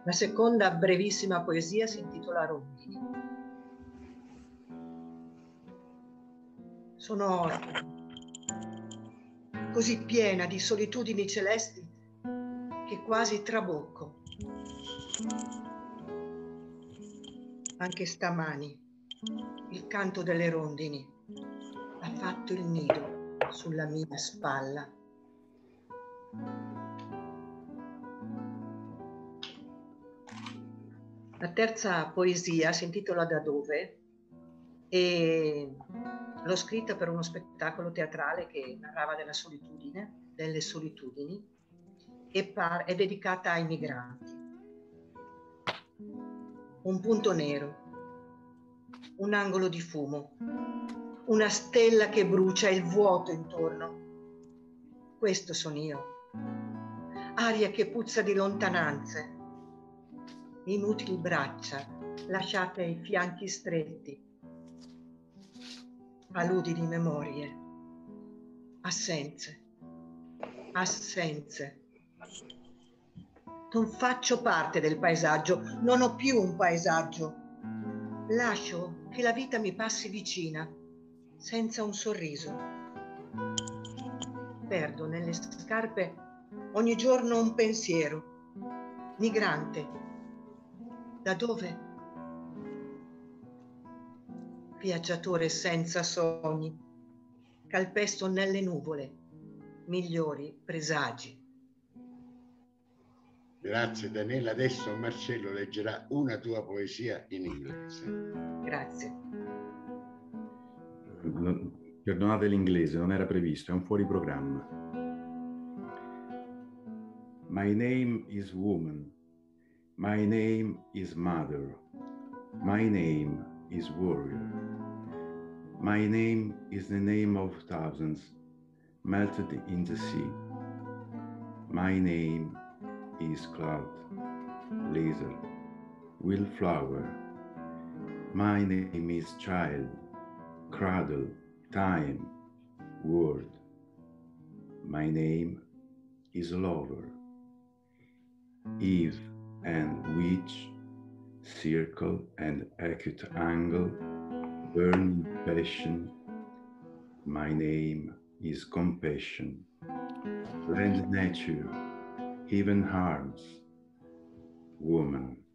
La seconda brevissima poesia si intitola Rondini. Sono così piena di solitudini celesti che quasi trabocco. Anche stamani il canto delle rondini ha fatto il nido sulla mia spalla. La terza poesia si intitola Da dove e l'ho scritta per uno spettacolo teatrale che narrava della solitudine, delle solitudini, e è dedicata ai migranti. Un punto nero, un angolo di fumo, una stella che brucia, il vuoto intorno. Questo sono io. Aria che puzza di lontananze, inutili braccia lasciate ai fianchi stretti, paludi di memorie, assenze, assenze. Non faccio parte del paesaggio, non ho più un paesaggio. Lascio che la vita mi passi vicina, senza un sorriso. Perdo nelle scarpe ogni giorno un pensiero. Migrante. Da dove? Viaggiatore senza sogni. Calpesto nelle nuvole. Migliori presagi. Grazie Daniela. Adesso Marcello leggerà una tua poesia in inglese. Grazie. Perdonate l'inglese, non era previsto, è un fuori programma. My name is woman. My name is mother. My name is warrior. My name is the name of thousands melted in the sea. My name is cloud, lizard, wildflower. My name is child, cradle, time, word. My name is lover, Eve and witch, circle and acute angle, burning passion. My name is compassion, land nature, even harms, woman.